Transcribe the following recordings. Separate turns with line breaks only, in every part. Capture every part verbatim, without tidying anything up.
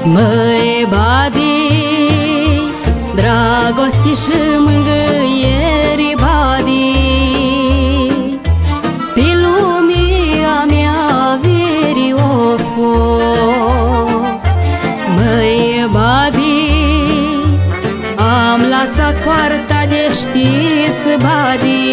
Măi badi, dragostii și mângâierii badi, pe lumea mea veri o foc. Măi badi, am lăsat poarta deschis badi,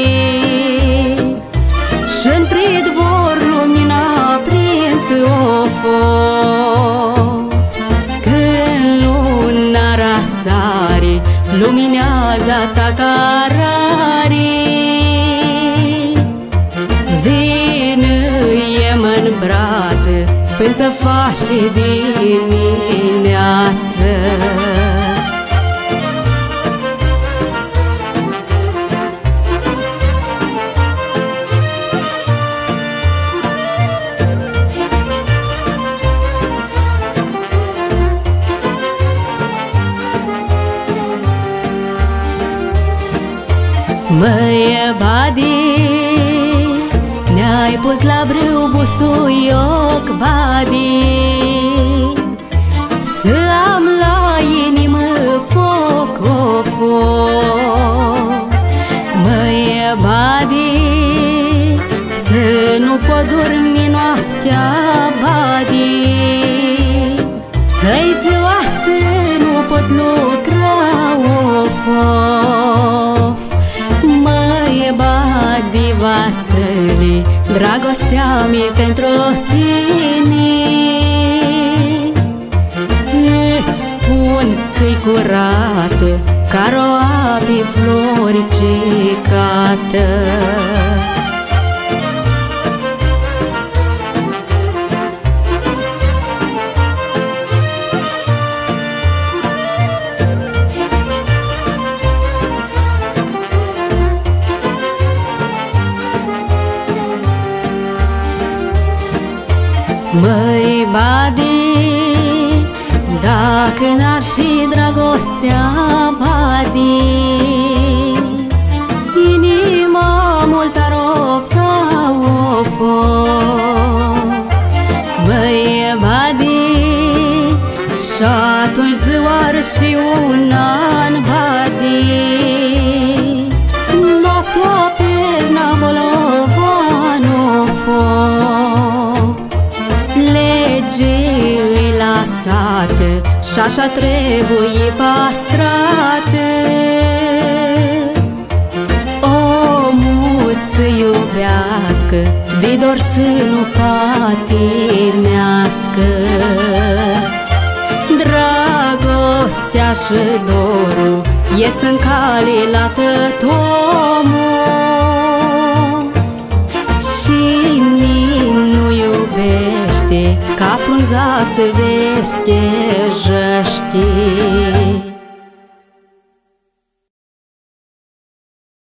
și-n pridvor lumina prins o foc. Când luna răsare, luminează ta carare, vine-i în brațe până să faci dimineață. Măi badi, ne-ai pus la brâu busuioc badi, să am la inimă foc o foc. Măi badi, să nu pot dormi noaptea badi, hei ziua să nu pot lucra o foc. Măi badi Vasile, dragostea mea pentru tine, îți spun că-i curată, ca roa pe floricicată. Măi badi, dacă n-ar și dragostea badi, inima mult ar ofta o foc. Măi badi, și-atunci zăoar și un an badi, noaptea perna bolovan o foc. Legii lasată și-așa trebuie păstrată, omul să iubească, de dor să nu patimească. Dragostea și dorul ies în cale la tot omul, și nimeni nu iubește ca frunza se vestejește.